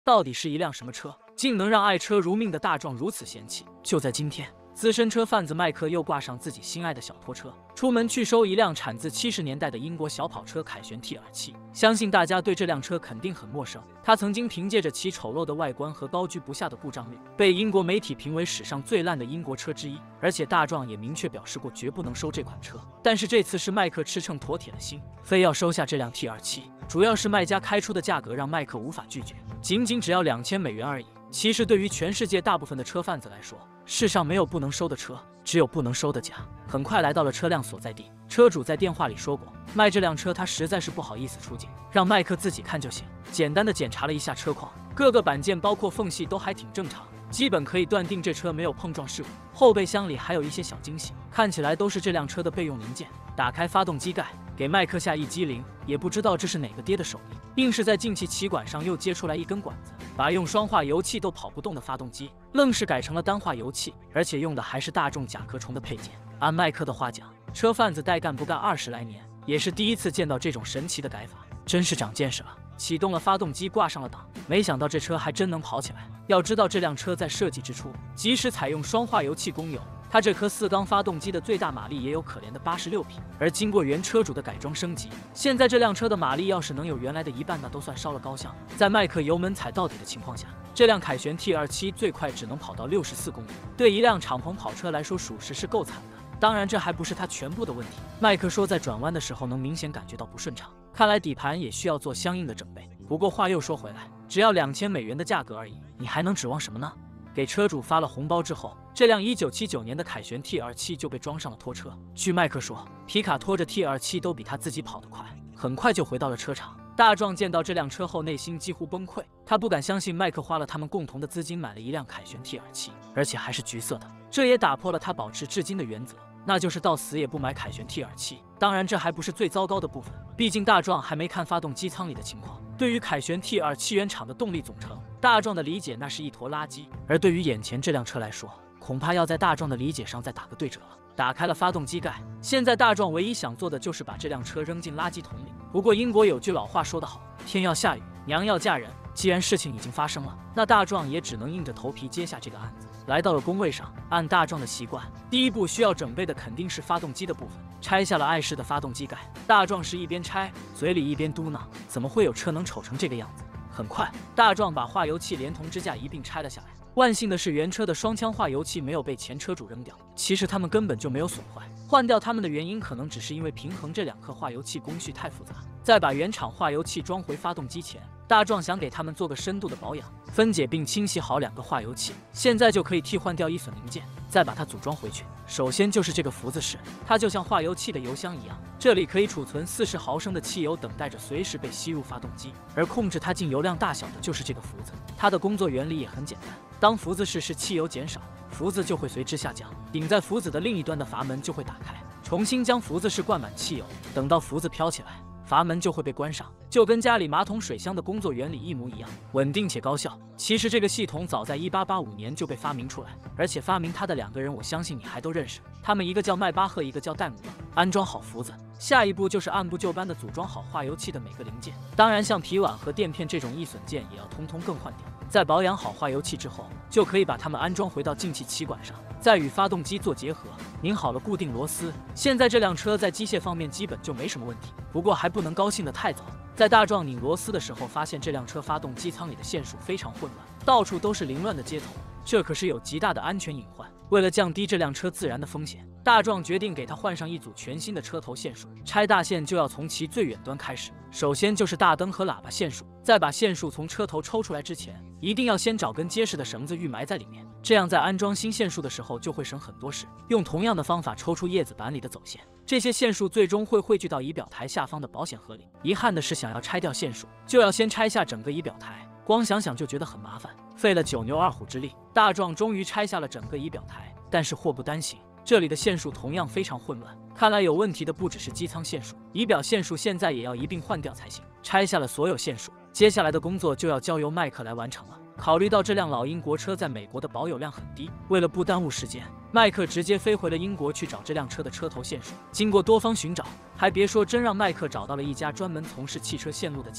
到底是一辆什么车，竟能让爱车如命的大壮如此嫌弃？就在今天，资深车贩子麦克又挂上自己心爱的小拖车，出门去收一辆产自70年代的英国小跑车凯旋 TR7。相信大家对这辆车肯定很陌生，它曾经凭借着其丑陋的外观和高居不下的故障率，被英国媒体评为史上最烂的英国车之一。而且大壮也明确表示过绝不能收这款车。但是这次是麦克吃秤砣铁了心，非要收下这辆 TR7，主要是卖家开出的价格让麦克无法拒绝，仅只要2000美元而已。其实对于全世界大部分的车贩子来说，世上没有不能收的车，只有不能收的价。很快来到了车辆所在地，车主在电话里说过，卖这辆车他实在是不好意思出警，让麦克自己看就行。简单的检查了一下车况，各个板件包括缝隙都还挺正常，基本可以断定这车没有碰撞事故。后备箱里还有一些小惊喜，看起来都是这辆车的备用零件。打开发动机盖，给麦克下一激灵，也不知道这是哪个爹的手艺，硬是在进气气管上又接出来一根管子，把用双化油器都跑不动的发动机愣是改成了单化油器，而且用的还是大众甲壳虫的配件。按麦克的话讲，车贩子带干不干20来年，也是第一次见到这种神奇的改法，真是长见识了。启动了发动机，挂上了档，没想到这车还真能跑起来。要知道这辆车在设计之初，即使采用双化油器供油，它这颗4缸发动机的最大马力也有可怜的86匹，而经过原车主的改装升级，现在这辆车的马力要是能有原来的一半，那都算烧了高香。在麦克油门踩到底的情况下，这辆凯旋 TR7 最快只能跑到64公里，对一辆敞篷跑车来说，属实是够惨的。当然，这还不是它全部的问题。麦克说，在转弯的时候能明显感觉到不顺畅，看来底盘也需要做相应的整备。不过话又说回来，只要2000美元的价格而已，你还能指望什么呢？给车主发了红包之后，这辆1979年的凯旋 TR7 就被装上了拖车。据麦克说，皮卡拖着 TR7 都比他自己跑得快，很快就回到了车场。大壮见到这辆车后，内心几乎崩溃，他不敢相信麦克花了他们共同的资金买了一辆凯旋 TR7，而且还是橘色的。这也打破了他保持至今的原则，那就是到死也不买凯旋 TR7。当然，这还不是最糟糕的部分，毕竟大壮还没看发动机舱里的情况。对于凯旋 TR7 原厂的动力总成，大壮的理解那是一坨垃圾，而对于眼前这辆车来说，恐怕要在大壮的理解上再打个对折了。打开了发动机盖，现在大壮唯一想做的就是把这辆车扔进垃圾桶里。不过英国有句老话说得好，天要下雨，娘要嫁人。既然事情已经发生了，那大壮也只能硬着头皮接下这个案子。来到了工位上，按大壮的习惯，第一步需要准备的肯定是发动机的部分。拆下了爱仕的发动机盖，大壮是一边拆，嘴里一边嘟囔：怎么会有车能丑成这个样子？很快，大壮把化油器连同支架一并拆了下来。万幸的是，原车的双腔化油器没有被前车主扔掉，其实他们根本就没有损坏。换掉它们的原因可能只是因为平衡这2颗化油器工序太复杂。在把原厂化油器装回发动机前，大壮想给他们做个深度的保养，分解并清洗好2个化油器，现在就可以替换掉易损零件，再把它组装回去。首先就是这个福子室，它就像化油器的油箱一样，这里可以储存40毫升的汽油，等待着随时被吸入发动机。而控制它进油量大小的就是这个福子，它的工作原理也很简单，当福子室气油减少，福子就会随之下降，顶在福子的另一端的阀门就会打开，重新将福子室灌满汽油，等到福子飘起来，阀门就会被关上，就跟家里马桶水箱的工作原理一模一样，稳定且高效。其实这个系统早在1885年就被发明出来，而且发明它的2个人我相信你还都认识，他们一个叫迈巴赫，一个叫戴姆勒。安装好福子，下一步就是按部就班的组装好化油器的每个零件，当然像皮碗和垫片这种易损件也要通通更换掉。在保养好化油器之后，就可以把它们安装回到进气气管上，再与发动机做结合。拧好了固定螺丝，现在这辆车在机械方面基本就没什么问题。不过还不能高兴得太早，在大壮拧螺丝的时候，发现这辆车发动机舱里的线束非常混乱，到处都是凌乱的接头，这可是有极大的安全隐患。为了降低这辆车自燃的风险，大壮决定给它换上一组全新的车头线束。拆大线就要从其最远端开始，首先就是大灯和喇叭线束，在把线束从车头抽出来之前，一定要先找根结实的绳子预埋在里面，这样在安装新线束的时候就会省很多事。用同样的方法抽出叶子板里的走线，这些线束最终会汇聚到仪表台下方的保险盒里。遗憾的是，想要拆掉线束，就要先拆下整个仪表台，光想想就觉得很麻烦。费了9牛2虎之力，大壮终于拆下了整个仪表台。但是祸不单行，这里的线束同样非常混乱，看来有问题的不只是机舱线束，仪表线束现在也要一并换掉才行。拆下了所有线束，接下来的工作就要交由麦克来完成了。考虑到这辆老英国车在美国的保有量很低，为了不耽误时间，麦克直接飞回了英国去找这辆车的车头线束。经过多方寻找，还别说，真让麦克找到了一家专门从事汽车线路的企业。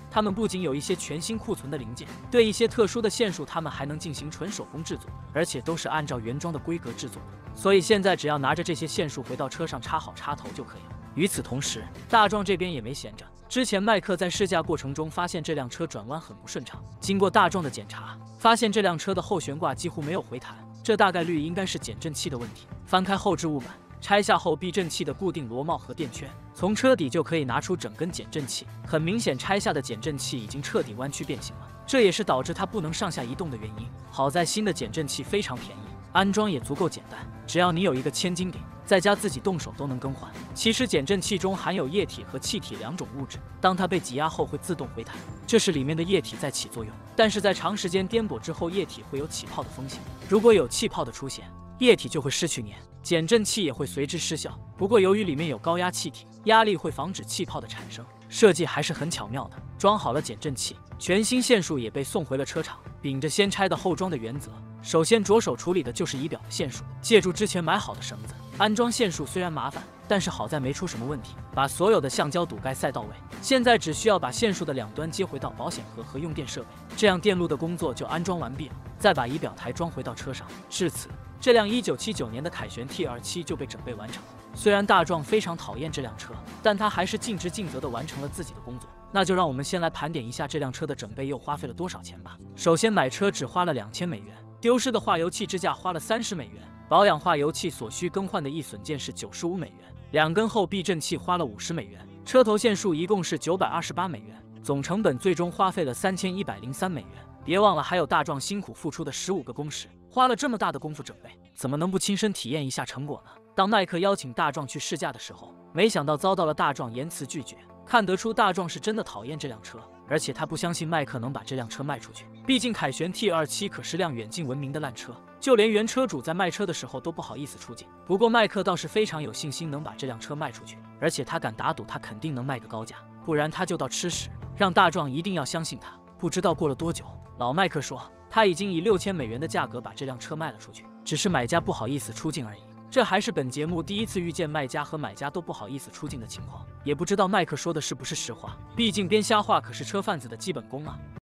他们不仅有一些全新库存的零件，对一些特殊的线束，他们还能进行纯手工制作，而且都是按照原装的规格制作的。所以现在只要拿着这些线束回到车上插好插头就可以了。与此同时，大壮这边也没闲着。之前麦克在试驾过程中发现这辆车转弯很不顺畅，经过大壮的检查，发现这辆车的后悬挂几乎没有回弹，这大概率应该是减震器的问题。翻开后置物板，拆下后避震器的固定螺帽和垫圈，从车底就可以拿出整根减震器。很明显，拆下的减震器已经彻底弯曲变形了，这也是导致它不能上下移动的原因。好在新的减震器非常便宜，安装也足够简单，只要你有一个千斤顶，在家自己动手都能更换。其实减震器中含有液体和气体两种物质，当它被挤压后会自动回弹，这是里面的液体在起作用。但是在长时间颠簸之后，液体会有起泡的风险，如果有气泡的出现，液体就会失去粘，减震器也会随之失效。不过由于里面有高压气体，压力会防止气泡的产生，设计还是很巧妙的。装好了减震器，全新线束也被送回了车厂。秉着先拆的后装的原则，首先着手处理的就是仪表的线束，借助之前买好的绳子安装线束，虽然麻烦，但是好在没出什么问题，把所有的橡胶堵盖塞到位。现在只需要把线束的两端接回到保险盒和用电设备，这样电路的工作就安装完毕了。再把仪表台装回到车上，至此这辆1979年的凯旋 T27就被整备完成了。虽然大壮非常讨厌这辆车，但他还是尽职尽责地完成了自己的工作。那就让我们先来盘点一下这辆车的整备又花费了多少钱吧。首先买车只花了2000美元，丢失的化油器支架花了30美元，保养化油器所需更换的易损件是95美元，2根后避震器花了50美元，车头线束一共是928美元，总成本最终花费了3103美元。别忘了还有大壮辛苦付出的15个工时，花了这么大的功夫整备，怎么能不亲身体验一下成果呢？当麦克邀请大壮去试驾的时候，没想到遭到了大壮严词拒绝，看得出大壮是真的讨厌这辆车，而且他不相信麦克能把这辆车卖出去。毕竟凯旋 T27可是辆远近闻名的烂车，就连原车主在卖车的时候都不好意思出镜。不过麦克倒是非常有信心能把这辆车卖出去，而且他敢打赌他肯定能卖个高价，不然他就到吃屎，让大壮一定要相信他。不知道过了多久，老麦克说他已经以6000美元的价格把这辆车卖了出去，只是买家不好意思出镜而已。这还是本节目第一次遇见卖家和买家都不好意思出镜的情况，也不知道麦克说的是不是实话，毕竟编瞎话可是车贩子的基本功啊。